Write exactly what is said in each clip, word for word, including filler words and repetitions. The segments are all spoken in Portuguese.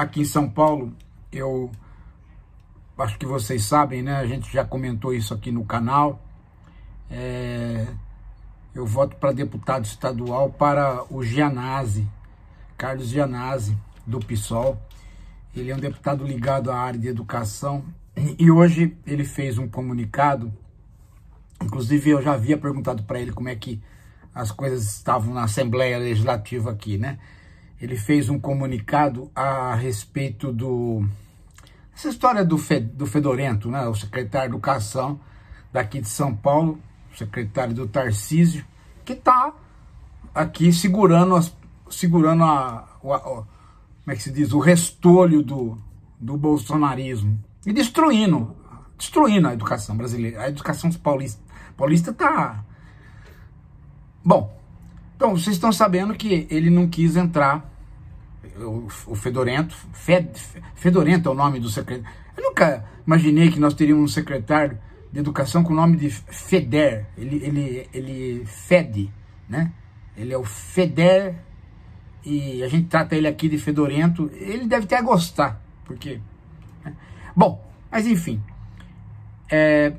aqui em São Paulo, eu acho que vocês sabem, né? A gente já comentou isso aqui no canal. É, eu voto para deputado estadual para o Gianazzi, Carlos Gianazzi, do PSOL. Ele é um deputado ligado à área de educação e hoje ele fez um comunicado. Inclusive eu já havia perguntado para ele como é que as coisas estavam na Assembleia Legislativa aqui, né? Ele fez um comunicado a respeito do... essa história do, Fe, do Fedorento, né? O secretário de Educação daqui de São Paulo, o secretário do Tarcísio, que está aqui segurando, as, segurando a, a, a, como é que se diz, o restolho do, do bolsonarismo e destruindo, destruindo a educação brasileira. A educação paulista paulista está... Bom, então vocês estão sabendo que ele não quis entrar, o, o Fedorento, Fed, Fedorento é o nome do secretário. Eu nunca imaginei que nós teríamos um secretário de educação com o nome de Feder, ele, ele, ele fede, né? Ele é o Feder e a gente trata ele aqui de Fedorento. Ele deve até gostar, porque... né? Bom, mas enfim, é...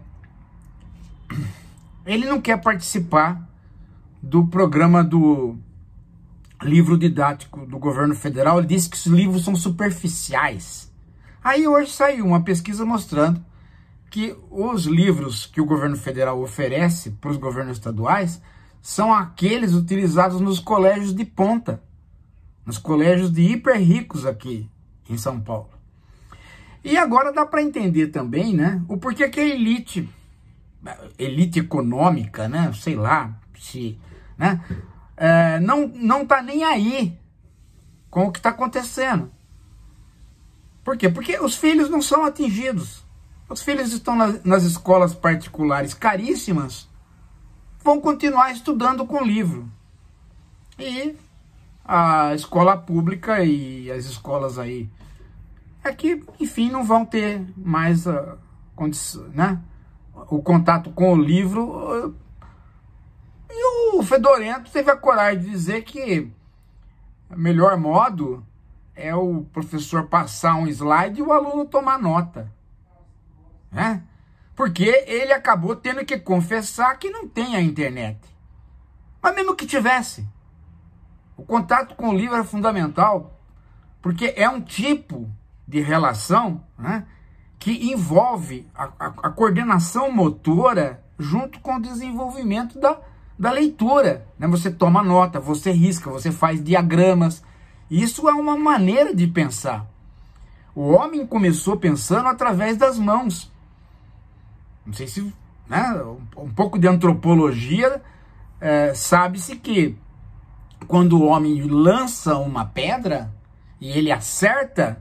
ele não quer participar do programa do livro didático do governo federal. Ele disse que os livros são superficiais. Aí hoje saiu uma pesquisa mostrando que os livros que o governo federal oferece para os governos estaduais são aqueles utilizados nos colégios de ponta, nos colégios de hiper ricos aqui em São Paulo. E agora dá para entender também, né, o porquê que a elite, elite econômica, né, sei lá, se, né, é, não, não tá nem aí com o que está acontecendo. Por quê? Porque os filhos não são atingidos. Os filhos estão nas, nas escolas particulares caríssimas, vão continuar estudando com livro. E a escola pública e as escolas aí, é que, enfim, não vão ter mais a condição, né? O contato com o livro. E o Fedorento teve a coragem de dizer que o melhor modo é o professor passar um slide e o aluno tomar nota, né? Porque ele acabou tendo que confessar que não tem a internet. Mas mesmo que tivesse, o contato com o livro é fundamental, porque é um tipo de relação, né, que envolve a, a, a coordenação motora junto com o desenvolvimento da, da leitura, né? Você toma nota, você risca, você faz diagramas. Isso é uma maneira de pensar. O homem começou pensando através das mãos. Não sei se, né, um pouco de antropologia, é, sabe-se que quando o homem lança uma pedra e ele acerta,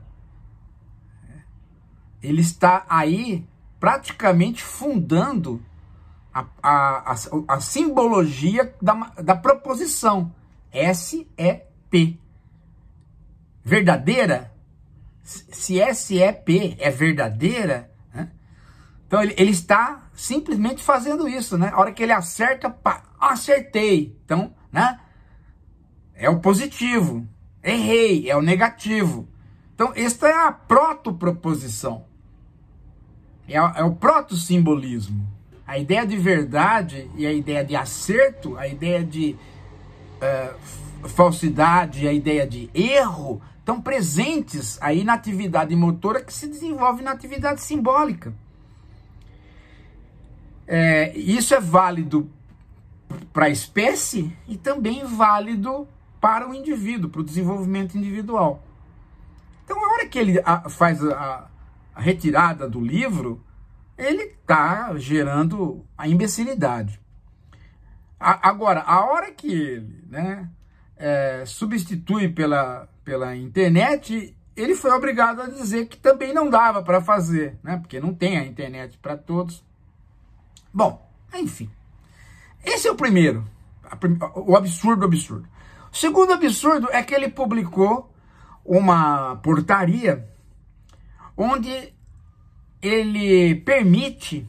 ele está aí praticamente fundando a, a, a, a simbologia da, da proposição. S E P. Verdadeira? Se S E P é verdadeira, né? Então ele, ele está simplesmente fazendo isso, né? A hora que ele acerta, pá, acertei. Então, né? É o positivo. Errei, é o negativo. Então, esta é a protoproposição. É, é o proto-simbolismo. A ideia de verdade e a ideia de acerto, a ideia de uh, falsidade, a ideia de erro, estão presentes aí na atividade motora que se desenvolve na atividade simbólica. É, isso é válido para a espécie e também válido para o indivíduo, para o desenvolvimento individual. Então, a hora que ele faz a, a retirada do livro, ele está gerando a imbecilidade. A, agora, a hora que ele, né, é, substitui pela, pela internet, ele foi obrigado a dizer que também não dava para fazer, né, porque não tem a internet para todos. Bom, enfim. Esse é o primeiro, o absurdo absurdo. O segundo absurdo é que ele publicou uma portaria onde ele permite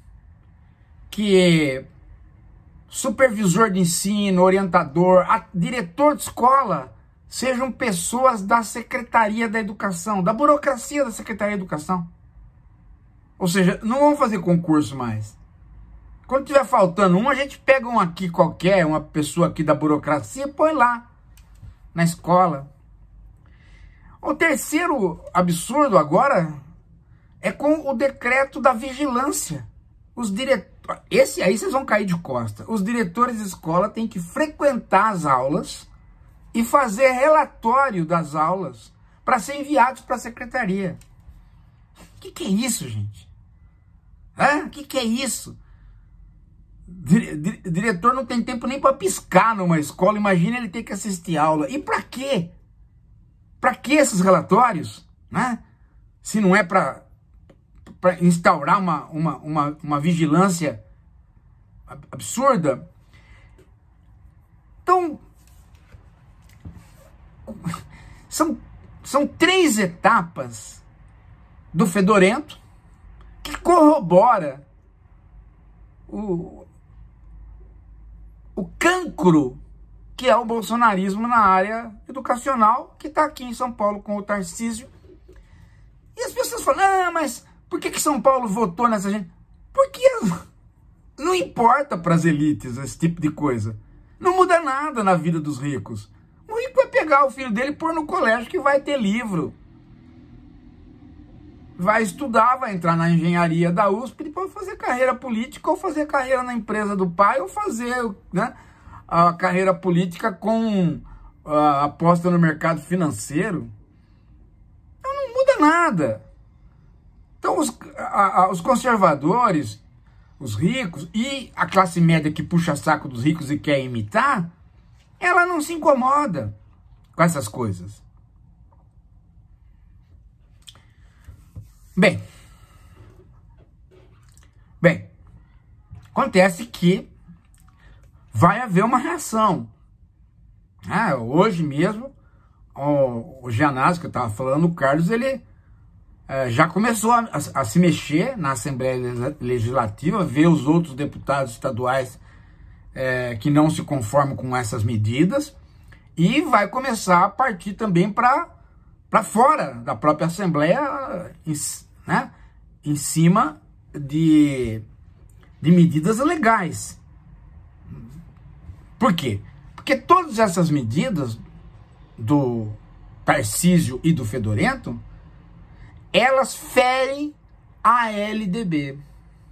que supervisor de ensino, orientador, diretor de escola sejam pessoas da Secretaria da Educação, da burocracia da Secretaria da Educação. Ou seja, não vão fazer concurso mais. Quando tiver faltando um, a gente pega um aqui qualquer, uma pessoa aqui da burocracia, e põe lá, na escola. O terceiro absurdo agora é com o decreto da vigilância. Os diretores, esse aí vocês vão cair de costa. Os diretores de escola têm que frequentar as aulas e fazer relatório das aulas para ser enviados para a secretaria. O que, que é isso, gente? O que, que é isso? O diretor não tem tempo nem para piscar numa escola, imagina ele ter que assistir aula. E para quê? Para que esses relatórios? Né? Se não é para instaurar uma, uma, uma, uma vigilância absurda. Então, são, são três etapas do fedorento que corrobora o, o cancro que é o bolsonarismo na área educacional, que está aqui em São Paulo com o Tarcísio. E as pessoas falam, ah, mas por que, que São Paulo votou nessa gente? Porque não importa para as elites esse tipo de coisa. Não muda nada na vida dos ricos. O rico vai pegar o filho dele e pôr no colégio que vai ter livro. Vai estudar, vai entrar na engenharia da U S P, depois fazer carreira política, ou fazer carreira na empresa do pai, ou fazer, né, a carreira política com a aposta no mercado financeiro. Então não muda nada. Então os, a, a, os conservadores, os ricos e a classe média que puxa saco dos ricos e quer imitar, ela não se incomoda com essas coisas. Bem, bem, acontece que vai haver uma reação. Ah, hoje mesmo, o, o Gianazzi, que eu estava falando, o Carlos, ele é, já começou a, a, a se mexer na Assembleia Legislativa, ver os outros deputados estaduais é, que não se conformam com essas medidas, e vai começar a partir também para para fora da própria Assembleia, em, né, em cima de, de medidas legais. Por quê? Porque todas essas medidas do Tarcísio e do Fedorento, elas ferem a L D B.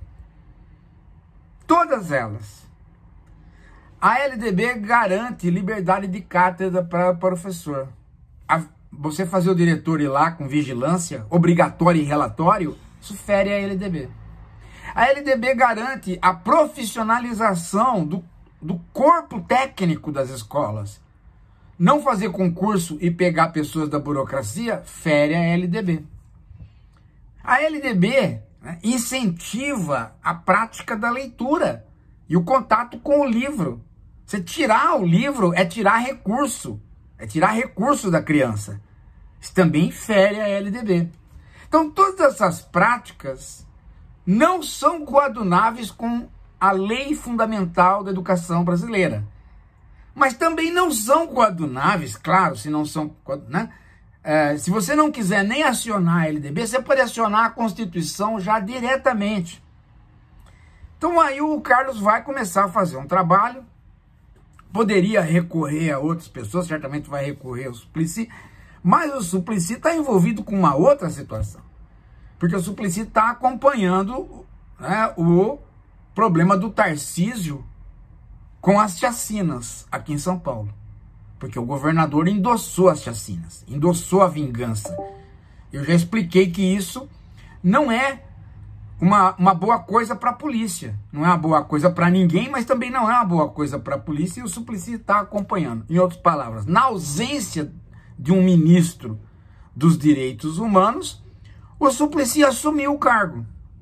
Todas elas. A L D B garante liberdade de cátedra para o professor. A, você fazer o diretor ir lá com vigilância, obrigatória e relatório, isso fere a L D B. A L D B garante a profissionalização do, do corpo técnico das escolas. Não fazer concurso e pegar pessoas da burocracia, fere a L D B. A L D B, né, incentiva a prática da leitura e o contato com o livro. Você tirar o livro é tirar recurso. É tirar recurso da criança. Isso também fere a L D B. Então, todas essas práticas não são coadunáveis com a lei fundamental da educação brasileira. Mas também não são coadunáveis, claro, se não são, né? É, se você não quiser nem acionar a L D B, você pode acionar a Constituição já diretamente. Então, aí o Carlos vai começar a fazer um trabalho. Poderia recorrer a outras pessoas, certamente vai recorrer ao Suplicy, mas o Suplicy está envolvido com uma outra situação. Porque o Suplicy está acompanhando, né, o problema do Tarcísio com as chacinas aqui em São Paulo. Porque o governador endossou as chacinas, endossou a vingança. Eu já expliquei que isso não é Uma, uma boa coisa para a polícia. Não é uma boa coisa para ninguém, mas também não é uma boa coisa para a polícia, e o Suplicy está acompanhando. Em outras palavras, na ausência de um ministro dos direitos humanos, o Suplicy assumiu o cargo.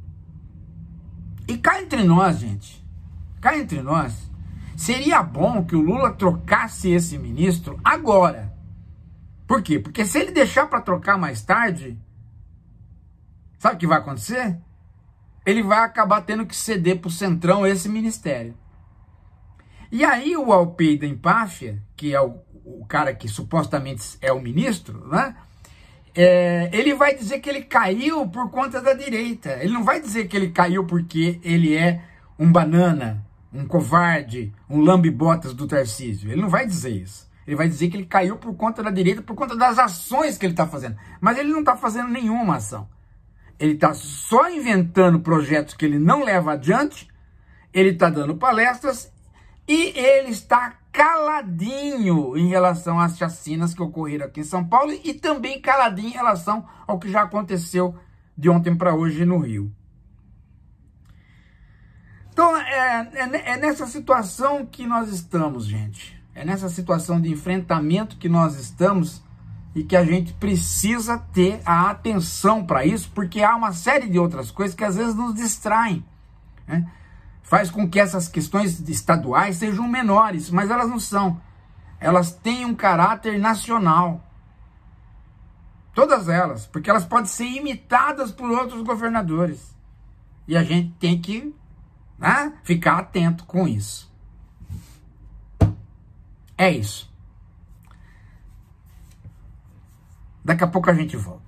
E cá entre nós, gente, cá entre nós, seria bom que o Lula trocasse esse ministro agora. Por quê? Porque se ele deixar para trocar mais tarde, sabe o que vai acontecer? Ele vai acabar tendo que ceder para o Centrão esse ministério. E aí o Alpeida Empáfia, que é o, o cara que supostamente é o ministro, né? É, ele vai dizer que ele caiu por conta da direita. Ele não vai dizer que ele caiu porque ele é um banana, um covarde, um lambe-botas do Tarcísio. Ele não vai dizer isso. Ele vai dizer que ele caiu por conta da direita, por conta das ações que ele está fazendo. Mas ele não está fazendo nenhuma ação. Ele está só inventando projetos que ele não leva adiante, ele está dando palestras e ele está caladinho em relação às chacinas que ocorreram aqui em São Paulo e também caladinho em relação ao que já aconteceu de ontem para hoje no Rio. Então, é, é, é nessa situação que nós estamos, gente. É nessa situação de enfrentamento que nós estamos e que a gente precisa ter a atenção para isso, porque há uma série de outras coisas que às vezes nos distraem, né? Faz com que essas questões estaduais sejam menores, mas elas não são. Elas têm um caráter nacional. Todas elas, porque elas podem ser imitadas por outros governadores. E a gente tem que, né, ficar atento com isso. É isso. Daqui a pouco a gente volta.